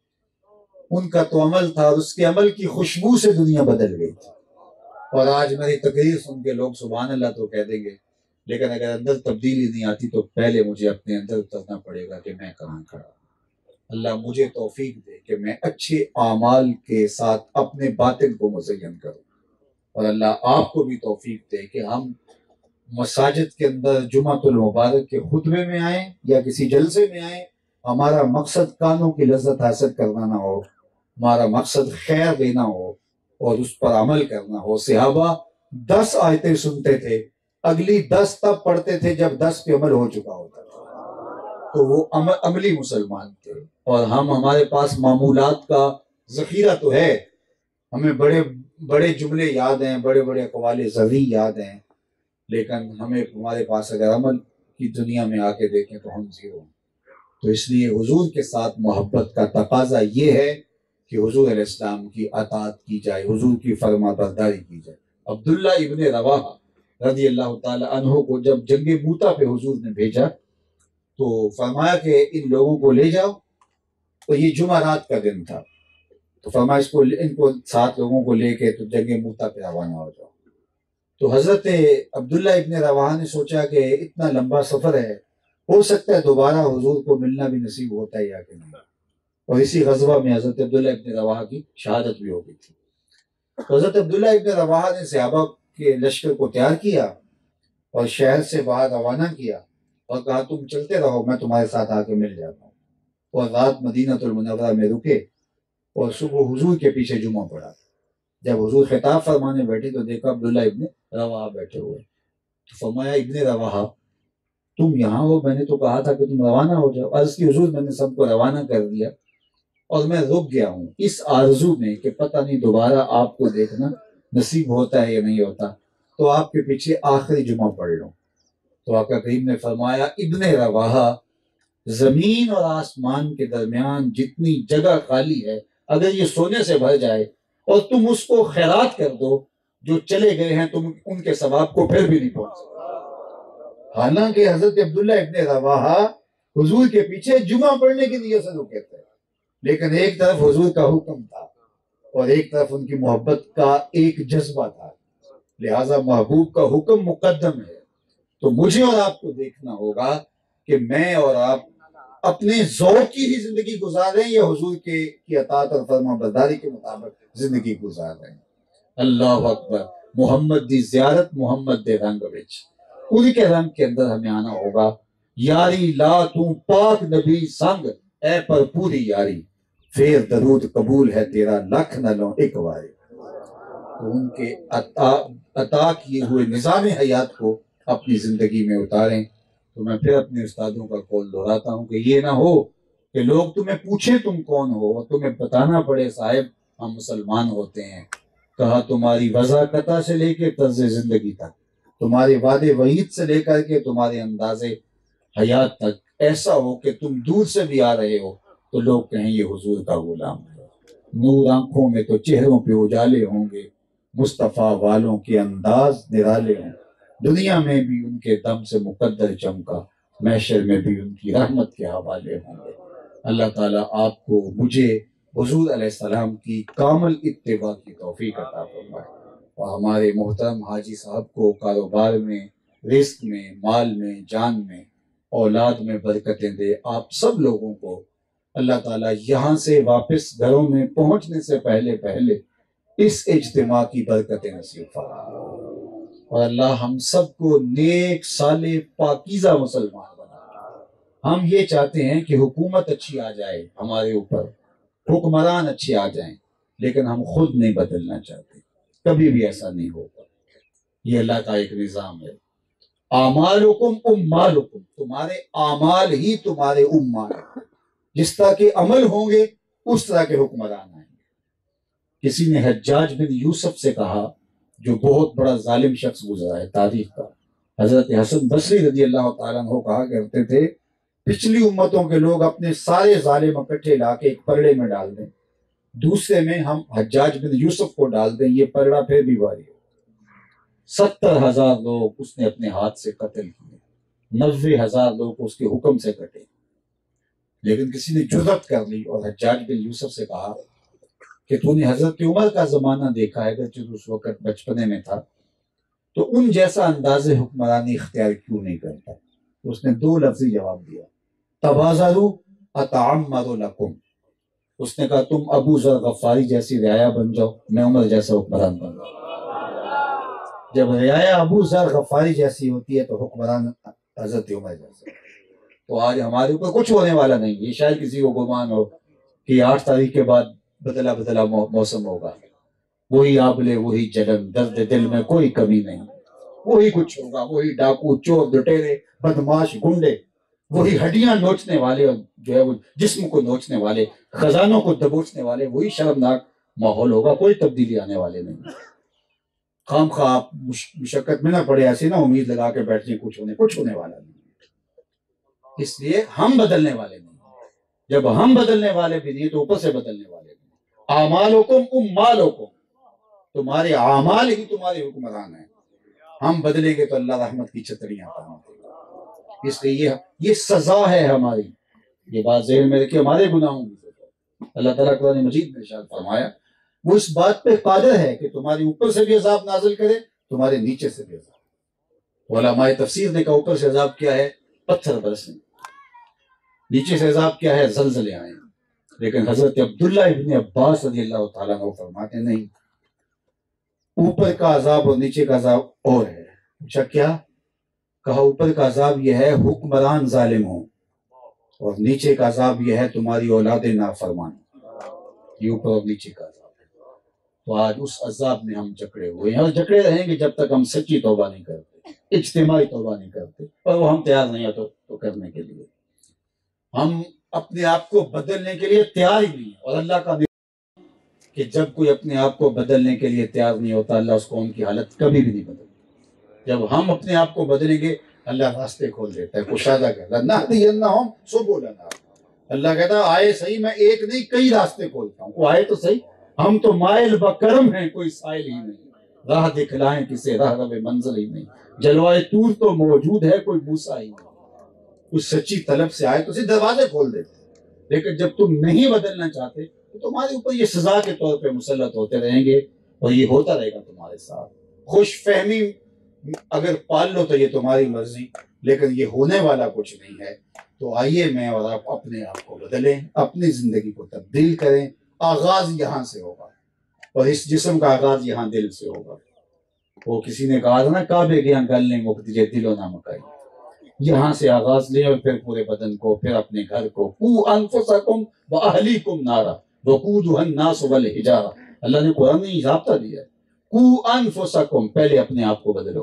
ان کا تو عمل تھا، اور اس کے عمل کی خوشبو سے دنیا بدل گئی تھی۔ اور آج میری تقریر سن کے لوگ سبحان اللہ تو کہہ دیں گے، لیکن اگر اندر تبدیلی نہیں آتی تو پہلے مجھے اپنے اندر اترنا پڑے گا کہ میں کہاں کھڑا ہوں۔ اللہ مجھے توفیق دے کہ میں اچھے اعمال کے ساتھ اپنے باطن کو مزین کروں، اور اللہ آپ کو بھی توفیق دے کہ ہم مساجد کے اندر جمعۃ المبارک کے خطبے میں آئیں یا کسی جلسے میں آئیں، ہمارا مقصد کانوں کی لذت حاصل کرنا نہ ہو، ہمارا مقصد خیر دینا ہو اور اس پر عمل کرنا ہو۔ صحابہ 10 آیتیں سنتے تھے، اگلی 10 تب پڑھتے تھے جب 10 پہ عمل ہو چکا ہوتا تھا، تو وہ عملی مسلمان تھے۔ اور ہمارے پاس معمولات کا ذخیرہ تو ہے، ہمیں بڑے بڑے جملے یاد ہیں، بڑے بڑے اقوال زرعی یاد ہیں، لیکن ہمارے پاس اگر عمل کی دنیا میں آ کے دیکھیں تو ہم زیرو ہیں۔ تو اس لیے حضور کے ساتھ محبت کا تقاضا یہ ہے کہ حضور علیہ السلام کی اطاعت کی جائے، حضور کی فرما برداری کی جائے۔ عبداللہ ابن رواحہ رضی اللہ تعالی عنہ کو جب جنگ موتا پہ حضور نے بھیجا تو فرمایا کہ ان لوگوں کو لے جاؤ، تو یہ جمعہ رات کا دن تھا، تو فرمایا ان کو 7 لوگوں کو لے کے تو جنگ موتا پہ روانہ ہو جاؤ۔ تو حضرت عبداللہ ابن رواحہ نے سوچا کہ اتنا لمبا سفر ہے، ہو سکتا ہے دوبارہ حضور کو ملنا بھی نصیب ہوتا ہے یا کہ نہیں، اور اسی غزوہ میں حضرت عبداللہ ابن رواحہ کی شہادت بھی ہو گئی تھی۔ تو حضرت عبداللہ ابن رواحہ نے صحابہ کے لشکر کو تیار کیا، اور شہر سے باہر روانہ کیا اور کہا تم چلتے رہو، میں تمہارے ساتھ آ کے مل جاتا ہوں۔ اور رات مدینہ المنورہ میں رکے اور صبح حضور کے پیچھے جمعہ پڑھا۔ جب حضور خطاب فرمانے بیٹھے تو دیکھا عبداللہ ابن رواحہ بیٹھے ہوئے، تو فرمایا ابن رواحہ تم یہاں ہو، میں نے تو کہا تھا کہ تم روانہ ہو جاؤ۔ عرض کی حضور میں نے سب کو روانہ کر دیا اور میں رک گیا ہوں اس آرزو میں کہ پتہ نہیں دوبارہ آپ کو دیکھنا نصیب ہوتا ہے یا نہیں ہوتا، تو آپ کے پیچھے آخری جمعہ پڑھ لوں۔ تو آقا کریم نے فرمایا ابن رواحہ زمین اور آسمان کے درمیان جتنی جگہ خالی ہے اگر یہ سونے سے بھر جائے اور تم اس کو خیرات کر دو، جو چلے گئے ہیں تم ان کے ثواب کو پھر بھی نہیں پہنچ سکتے۔ حالانکہ حضرت عبداللہ ابن رواحہ حضور کے پیچھے جمعہ پڑھنے کی نیت سے رکے تھے، لیکن ایک طرف حضور کا حکم تھا اور ایک طرف ان کی محبت کا ایک جذبہ تھا، لہٰذا محبوب کا حکم مقدم ہے۔ تو مجھے اور آپ کو دیکھنا ہوگا کہ میں اور آپ اپنے ذوق کی ہی زندگی گزار رہے ہیں یا حضور کی اطاعت اور فرما برداری کے مطابق زندگی گزار رہے ہیں۔ اللہ اکبر، محمد دی زیارت محمد دے رنگ وچ، ان کے رنگ کے اندر ہمیں آنا ہوگا۔ یاری لا تو پاک نبی سنگ اے پر پوری یاری، پھر درود قبول ہے تیرا لکھ نہ لو ایک باری۔ تو ان کے عطا کیے ہوئے نظام حیات کو اپنی زندگی میں اتاریں۔ تو میں پھر اپنے استادوں کا قول دہراتا ہوں کہ یہ نہ ہو کہ لوگ تمہیں پوچھیں تم کون ہو اور تمہیں بتانا پڑے صاحب ہم مسلمان ہوتے ہیں۔ کہا تمہاری وضاحت سے لے کے طرز زندگی تک، تمہارے وعدے وعید سے لے کر کے تمہارے انداز حیات تک ایسا ہو کہ تم دور سے بھی آ رہے ہو تو لوگ کہیں یہ حضور کا غلام ہے۔ نور آنکھوں میں تو چہروں پہ اجالے ہوں گے، مصطفیٰ والوں کے انداز نرالے ہوں، دنیا میں بھی ان کے دم سے مقدر چمکا، محشر میں بھی ان کی رحمت کے حوالے ہوں گے۔ اللہ تعالیٰ آپ کو مجھے حضور علیہ السلام کی کامل اتباع کی توفیق عطا فرمائے، اور ہمارے محترم حاجی صاحب کو کاروبار میں، رزق میں، مال میں، جان میں، اولاد میں برکتیں دے۔ آپ سب لوگوں کو اللہ تعالیٰ یہاں سے واپس گھروں میں پہنچنے سے پہلے اس اجتماع کی برکتیں نصیب فرمائے، اور اللہ ہم سب کو نیک صالح پاکیزہ مسلمان بنا۔ ہم یہ چاہتے ہیں کہ حکومت اچھی آ جائے ہمارے اوپر، حکمران اچھے آ جائیں، لیکن ہم خود نہیں بدلنا چاہتے، کبھی بھی ایسا نہیں ہوگا۔ یہ اللہ کا ایک نظام ہے۔ اعمالکم اموالکم، تمہارے اعمال ہی تمہارے امال ہیں، جس طرح کے عمل ہوں گے اس طرح کے حکمران آئیں گے۔ کسی نے حجاج بن یوسف سے کہا، جو بہت بڑا ظالم شخص گزرا ہے تاریخ کا، حضرت حسن بصری رضی اللہ تعالیٰ عنہ کہا کرتے تھے پچھلی امتوں کے لوگ اپنے سارے ظالم اکٹھے لا کے ایک پرڑے میں ڈال دیں، دوسرے میں ہم حجاج بن یوسف کو ڈال دیں، یہ پرڑا پھر بھی بھاری ہو۔ 70,000 لوگ اس نے اپنے ہاتھ سے قتل کیے، 90,000 لوگ اس کے حکم سے کٹے، لیکن کسی نے جرأت کر لی اور حجاج بن یوسف سے کہا کہ تو نے حضرت عمر کا زمانہ دیکھا ہے، اگرچہ اس وقت بچپنے میں تھا، تو ان جیسا انداز حکمرانی اختیار کیوں نہیں کرتا؟ تو اس نے 2 لفظی جواب دیا، تبازروا اتعمر لکم۔ اس نے کہا تم ابو ذر غفاری جیسی رعایا بن جاؤ، میں عمر جیسا حکمران بن جاؤں۔ جب رعایا ابو ذر غفاری جیسی ہوتی ہے تو حکمران حضرت عمر جیسا۔ تو آج ہمارے اوپر کچھ ہونے والا نہیں، یہ شاید کسی کو گمان ہو کہ 8 تاریخ کے بعد بدلا موسم ہوگا، وہی آبلے وہی جلن، درد دل میں کوئی کمی نہیں، وہی کچھ ہوگا، وہی ڈاکو چور لٹیرے بدماش گنڈے، وہی ہڈیاں نوچنے والے اور جو ہے وہ جسم کو نوچنے والے، خزانوں کو دبوچنے والے، وہی شرمناک ماحول ہوگا، کوئی تبدیلی آنے والے نہیں۔ خام خواہ آپ مشقت میں نہ پڑے، ایسے نہ امید لگا کے بیٹھیں کچھ ہونے والا نہیں، اس لیے ہم بدلنے والے نہیں۔ جب ہم بدلنے والے بھی نہیں تو اوپر سے بدلنے والے نہیں۔ اعمالکم اموالکم، تمہارے اعمال ہی تمہارے حکمران ہیں، ہم بدلیں گے تو اللہ رحمت کی چھتریاں عطا کرے۔ اس لیے یہ سزا ہے ہماری، یہ بات ذہن میں رکھیے، ہمارے گناہوں کی سزا۔ اللہ تعالیٰ قرآن مجید میں ارشاد فرمایا وہ اس بات پہ قادر ہے کہ تمہارے اوپر سے بھی عذاب نازل کرے، تمہارے نیچے سے بھی عذاب۔ علماء تفسیر نے کہا اوپر سے عذاب کیا ہے؟ پتھر برسیں، نیچے سے عذاب کیا ہے؟ زلزلے آئیں۔ لیکن حضرت عبداللہ ابن عباس رضی اللہ تعالیٰ عنہ فرماتے نہیں، اوپر کا عذاب اور نیچے کا عذاب اور ہے۔ پوچھا کیا؟ کہا اوپر کا عذاب یہ ہے حکمران ظالم ہوں، اور نیچے کا عذاب یہ ہے تمہاری اولاد نافرمان۔ یہ اوپر اور نیچے کا عذاب ہے۔ تو آج اس عذاب میں ہم جکڑے ہوئے ہیں، اور جکڑے رہیں گے جب تک ہم سچی توبہ نہیں کرتے، اجتماعی توبہ نہیں کرتے، اور وہ ہم تیار نہیں ہیں تو کرنے کے لیے۔ ہم اپنے آپ کو بدلنے کے لیے تیار ہی نہیں ہیں، اور اللہ کا کہ جب کوئی اپنے آپ کو بدلنے کے لیے تیار نہیں ہوتا، اللہ اس قوم کی حالت کبھی بھی نہیں بدلتا۔ جب ہم اپنے آپ کو بدلیں گے، اللہ راستے کھول دیتا ہے، کشادہ کہتا ہے نَهْدِيَنَّهُمْ سُبُلَنَا۔ اللہ کہتا ہے آئے صحیح، میں ایک نہیں کئی راستے کھولتا ہوں، وہ آئے تو صحیح، ہم تو مائل بکرم ہیں، کوئی سائل ہی نہیں، راہ دکھلائیں کسے راہ رب منزل ہی نہیں، جلوائے طور تو موجود ہے، کوئی موسیٰ ہی نہیں۔ کچھ سچی طلب سے آئے تو اسے دروازے کھول دیتے، لیکن جب تم نہیں بدلنا چاہتے تو تمہارے اوپر یہ سزا کے طور پہ مسلط ہوتے رہیں گے، اور یہ ہوتا رہے گا تمہارے ساتھ۔ خوش فہمی اگر پال لو تو یہ تمہاری مرضی، لیکن یہ ہونے والا کچھ نہیں ہے۔ تو آئیے میں اور آپ اپنے آپ کو بدلیں، اپنی زندگی کو تبدیل کریں۔ آغاز یہاں سے ہوگا، اور اس جسم کا آغاز یہاں دل سے ہوگا۔ وہ کسی نے کہا تھا نا کعبے گیا گل نے مک دیجے دل و نہ مکائی۔ یہاں سے آغاز لیں، اور پھر پورے بدن کو، پھر اپنے گھر کو۔ قوا انفسکم واہلیکم نارا وقودها الناس والحجارہ۔ اللہ نے قرآن میں ضابطہ دیا ہے، قوا انفسکم، پہلے اپنے آپ کو بدلو،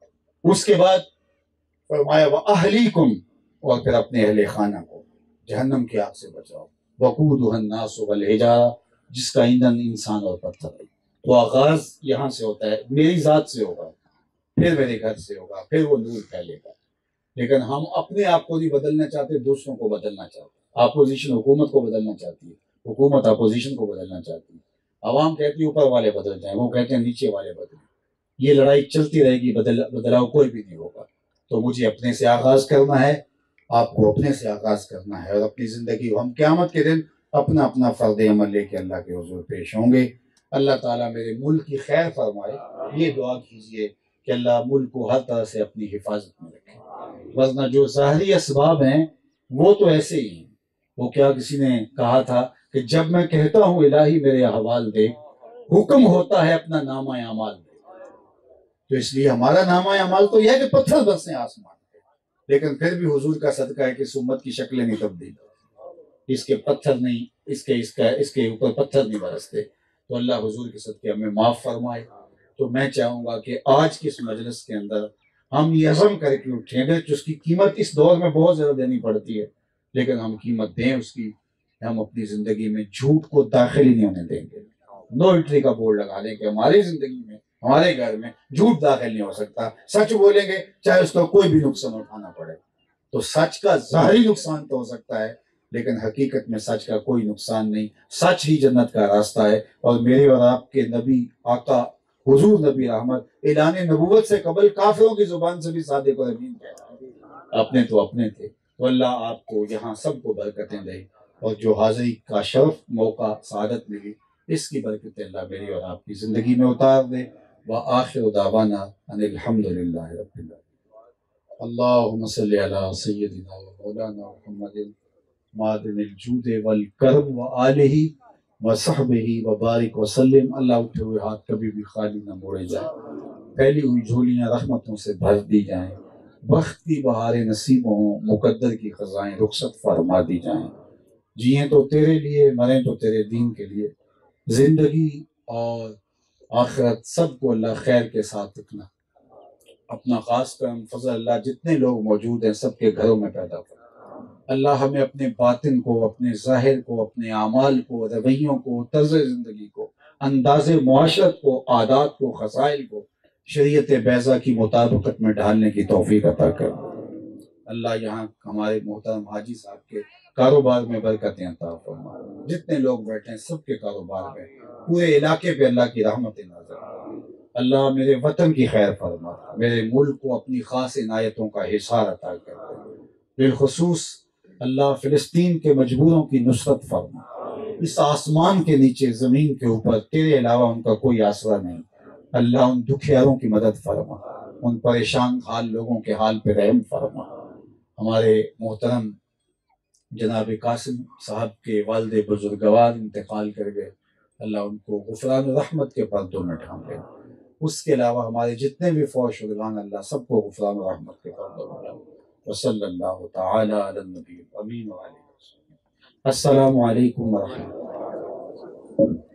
اس کے بعد فرمایا واہلیکم، اور پھر اپنے اہل خانہ کو جہنم کی آگ سے بچاؤ۔ وقودها الناس والحجارہ، جس کا ایندھن انسان اور پتھر ہے۔ تو آغاز یہاں سے ہوتا ہے، میری ذات سے ہوگا، پھر میرے گھر سے ہوگا، پھر وہ نور پھیلے گا۔ لیکن ہم اپنے آپ کو نہیں بدلنا چاہتے، دوسروں کو بدلنا چاہتے۔ اپوزیشن حکومت کو بدلنا چاہتی ہے، حکومت اپوزیشن کو بدلنا چاہتی ہے۔ عوام کہتی ہے اوپر والے بدل جائیں، وہ کہتے ہیں نیچے والے بدلیں۔ یہ لڑائی چلتی رہے گی، بدلاؤ کوئی بھی نہیں ہوگا۔ تو مجھے اپنے سے آغاز کرنا ہے، آپ کو اپنے سے آغاز کرنا ہے، اور اپنی زندگی ہم قیامت کے دن اپنا اپنا فرد عمل لے کے اللہ کے حضور پیش ہوں گے۔ اللہ تعالیٰ میرے ملک کی خیر فرمائے، یہ دعا کیجئے کہ اللہ ملک کو ہر طرح سے اپنی حفاظت میں رکھے۔ ورنہ جو ظاہری اسباب ہیں وہ تو ایسے ہی ہیں۔ وہ کیا کسی نے کہا تھا کہ جب میں کہتا ہوں الہی میرے احوال دے، حکم ہوتا ہے اپنا نامہ اعمال دے۔ تو اس لیے ہمارا نامہ اعمال تو یہ ہے کہ پتھر برسیں آسمان پہ، لیکن پھر بھی حضور کا صدقہ ہے کہ اس امت کی شکلیں نہیں تبدیل، اس کے پتھر نہیں، اس کے اوپر پتھر نہیں برستے۔ تو اللہ حضور کے صدقے ہمیں معاف فرمائے۔ تو میں چاہوں گا کہ آج کی اس مجلس کے اندر ہم یہ عزم کر کے اٹھیں گے، جس کی قیمت اس دور میں بہت زیادہ دینی پڑتی ہے، لیکن ہم قیمت دیں اس کی۔ ہم اپنی زندگی میں جھوٹ کو داخل ہی نہیں ہونے دیں گے۔ نو انٹری کا بورڈ لگا لیں کہ ہماری زندگی میں، ہمارے گھر میں جھوٹ داخل نہیں ہو سکتا۔ سچ بولیں گے چاہے اس کا کوئی بھی نقصان اٹھانا پڑے۔ تو سچ کا ظاہری نقصان تو ہو سکتا ہے، لیکن حقیقت میں سچ کا کوئی نقصان نہیں۔ سچ ہی جنت کا راستہ ہے۔ اور میرے اور آپ کے نبی آقا حضور نبی رحمت اعلان نبوت سے قبل کافروں کی زبان سے بھی صادق و امین کہتے ہیں، اپنے تو اپنے تھے۔ تو اللہ آپ کو یہاں سب کو برکتیں دے، اور جو حاضری کا شرف، موقع، سعادت ملی، اس کی برکتیں اللہ میری اور آپ کی زندگی میں اتار دے۔ وآخر دعوانا ان الحمد للہ رب العالمین۔ اللہم صلی علی سیدنا و مولانا محمد معدن الجود والکرم وآلہ وصحبہ وبارک وسلم۔ اللہ اٹھے ہوئے ہاتھ کبھی بھی خالی نہ موڑے جائیں، پھیلی ہوئی جھولیاں رحمتوں سے بھر دی جائیں، بخت کی بہاریں نصیب ہوں، مقدر کی خزائیں رخصت فرما دی جائیں۔ جئیں تو تیرے لیے، مریں تو تیرے دین کے لیے، زندگی اور آخرت سب کو اللہ خیر کے ساتھ رکھنا۔ اپنا خاص کرم فضل اللہ جتنے لوگ موجود ہیں سب کے گھروں میں پیدا کر۔ اللہ ہمیں اپنے باطن کو، اپنے ظاہر کو، اپنے اعمال کو، رویوں کو، طرز زندگی کو، انداز معاشرت کو، عادات کو، خصائل کو شریعت بیضا کی مطابقت میں ڈھالنے کی توفیق عطا کر۔ اللہ یہاں ہمارے محترم حاجی صاحب کے کاروبار میں برکتیں عطا فرما، جتنے لوگ بیٹھے ہیں سب کے کاروبار میں، پورے علاقے پہ اللہ کی رحمت نازل۔ اللہ میرے وطن کی خیر فرما، میرے ملک کو اپنی خاص عنایتوں کا حصار عطا کر، بالخصوص اللہ فلسطین کے مجبوروں کی نصرت فرما۔ اس آسمان کے نیچے، زمین کے اوپر تیرے علاوہ ان کا کوئی آسرا نہیں۔ اللہ ان دکھیاروں کی مدد فرما، ان پریشان حال لوگوں کے حال پہ رحم فرما۔ ہمارے محترم جناب قاسم صاحب کے والد بزرگوار انتقال کر گئے، اللہ ان کو غفران و رحمت کے پردوں میں ڈھانپ لے۔ اس کے علاوہ ہمارے جتنے بھی فوت شدگان اللہ سب کو غفران و رحمت کے فضل وصلی اللہ تعالی علی النبی الامین وعلیہ وسلم۔ السلام علیکم ورحمۃ اللہ۔